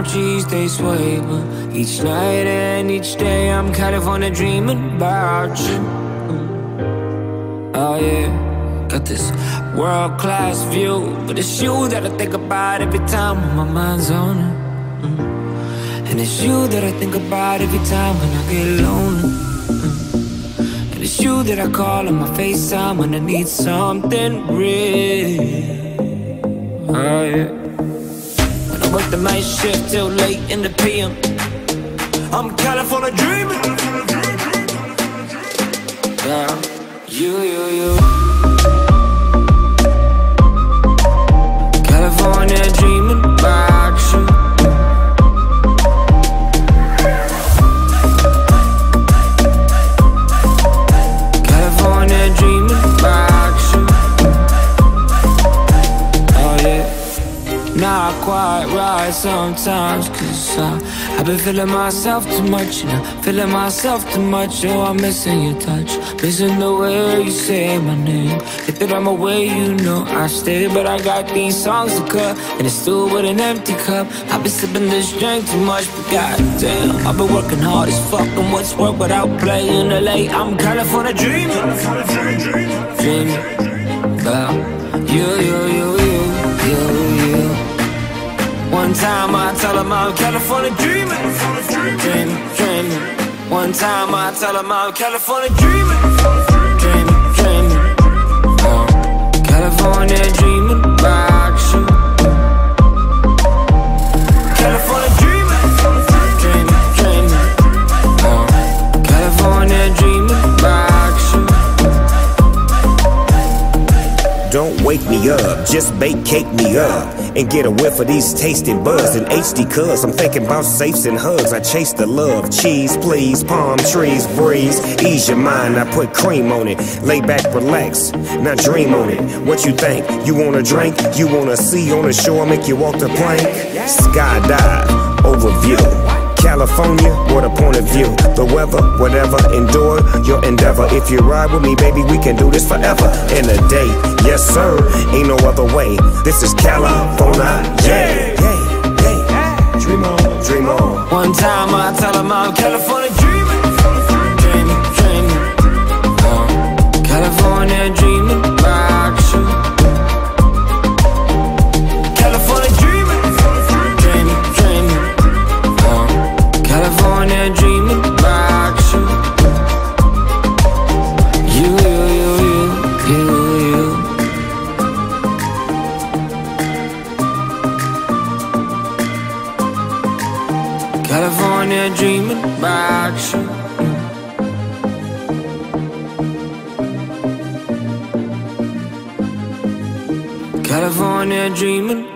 down, cheese they sway. But each night and each day I'm California dreaming about you. Oh yeah, got this world-class view, but it's you that I think about every time when my mind's on it. And it's you that I think about every time when I get lonely. And it's you that I call on my FaceTime when I need something real. Oh yeah. When I work the night shift till late in the PM, I'm California dreaming. Yeah, you. California dreaming about you. California dreaming about you. Oh yeah. Not quite right sometimes, cause I've been feeling myself too much, you know, feeling myself too much. Oh, I'm missing your touch, missing the way you say my name. If that I'm away, you know I stay, but I got these songs to cut, and it's still with an empty cup. I've been sipping this drink too much, but goddamn, I've been working hard as fuck, and what's work without playing the late? I'm California dreaming, dreaming about you. One time I tell them I'm California dreaming. One time I tell them I'm California dreaming. California dreaming about you. California dreaming. California dreaming about you. Don't wake me up, just bake cake me up and get a whiff of these tasting buds in HD, cuz I'm thinking about safes and hugs. I chase the love, cheese please, palm trees, breeze, ease your mind, I put cream on it. Lay back, relax, now dream on it. What you think? You wanna drink? You wanna see on the shore, make you walk the plank? Skydive, overview California, what a point of view. The weather, whatever, endure your endeavor. If you ride with me, baby, we can do this forever. In a day, yes sir, ain't no other way. This is California, yeah. Dream on, dream on. One time I tell them I'm California dreaming. California dreaming about you. California dreaming. California dreaming about you. You. California dreaming about you. California dreaming